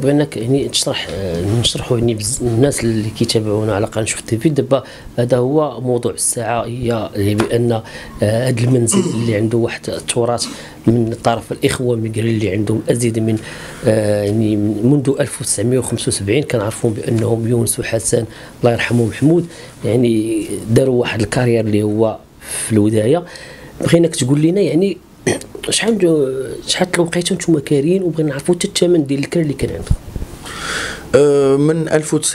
بغيناك يعني تشرح نشرحوا يعني الناس اللي كيتابعونا على قناه شوف تيفي. دابا هذا هو موضوع الساعه، هي بان هذا المنزل اللي عنده واحد التراث من طرف الاخوه ميغري اللي عندهم ازيد من يعني منذ 1975 كنعرفون بانهم يونس وحسن الله يرحمه محمود يعني داروا واحد الكارير اللي هو في البدايه. بغيناك تقول لنا يعني شحال الوقيته نتوما كاريين، وبغينا نعرفوا حتى الثمن ديال الكرا اللي كان عندكم. من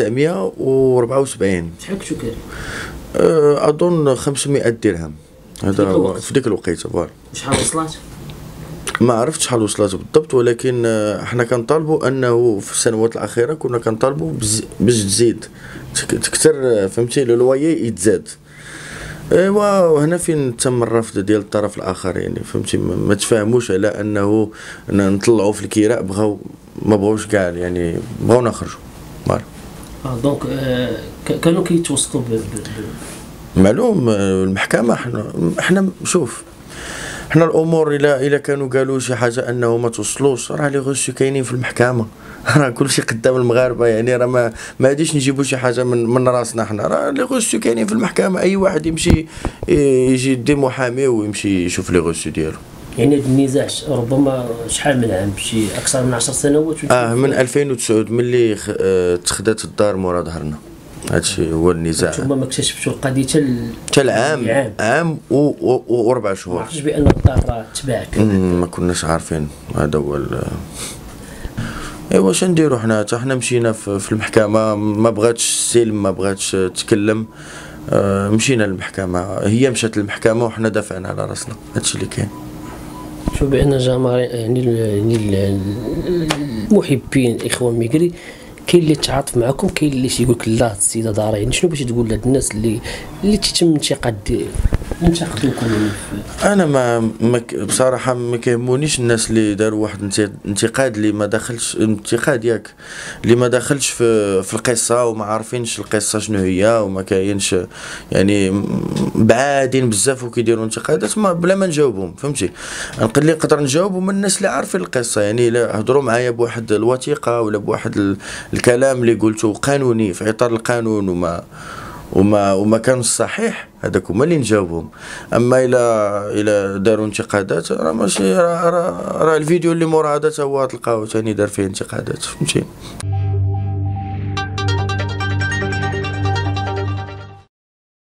1974. شحال كنتو كاريين؟ اظن 500 درهم. هذا في ديك الوقيته فوالا. شحال وصلت؟ ما عرفتش شحال وصلت بالضبط، ولكن احنا كنطالبوا انه في السنوات الاخيره كنا كنطالبوا باش تزيد تكثر، فهمتي، لو يتزاد. ايوا وهنا فين تم الرفض ديال الطرف الاخر، يعني فهمتي ما تفاهموش على انه نطلعوا في الكراء، ما بغاوش كاع، يعني بغاو نخرجوا فوالا. دونك كانوا كيتوسطوا معلوم المحكمه. احنا شوف، احنا الامور الا كانوا قالوا شي حاجه انه ما توصلوش، راه لي غوسو كاينين في المحكمه. راه كلشي قدام المغاربه، يعني راه ما غاديش نجيبوا شي حاجه من راسنا حنا، راه لي غوسو كاينين في المحكمه. اي واحد يمشي يجي يدي محامي ويمشي يشوف لي غوسو ديالو. يعني هذا النزاع ربما شحال من عام، شي اكثر من 10 سنوات؟ من 2009 ملي تخدات الدار مورا ظهرنا. هادشي هو النزاع. نتوما ما اكتشفتوا القضيه حتى عام و4 شهور. ما عرفتش بان الدار راه تباعت؟ ما كناش عارفين. هذا هو ايوا واش نديرو حنا مشينا في المحكمه، ما بغاتش السلم، ما بغاتش تكلم. مشينا للمحكمه، هي مشات للمحكمه وحنا دافعنا على راسنا. هادشي اللي كاين. شوف بان جماهير يعني المحبين الاخوان ميغري كاين اللي تعاطف معكم، كاين اللي تيقول لك لا السيده دار. يعني شنو باش تقول لهاد الناس اللي تيتم ينتقدوكم؟ انا بصراحه ما كيهمونيش الناس اللي داروا واحد انتقاد اللي ما دخلش، انتقاد ياك اللي ما دخلش في القصه وما عارفينش القصه شنو هي، وما كاينش يعني بعادين بزاف وكيديروا انتقادات بلا ما نجاوبهم، فهمتي. اللي نقدر نجاوبهم من الناس اللي عارفين القصه، يعني الا هضروا معايا بواحد الوثيقه ولا بواحد الكلام اللي قلته قانوني في اطار القانون وما كان صحيح، هذاك هما اللي نجاوبهم. اما الى داروا انتقادات، راه ماشي راه الفيديو اللي مورا هذا تا هو تلقاوه ثاني دار فيه انتقادات، فهمتي.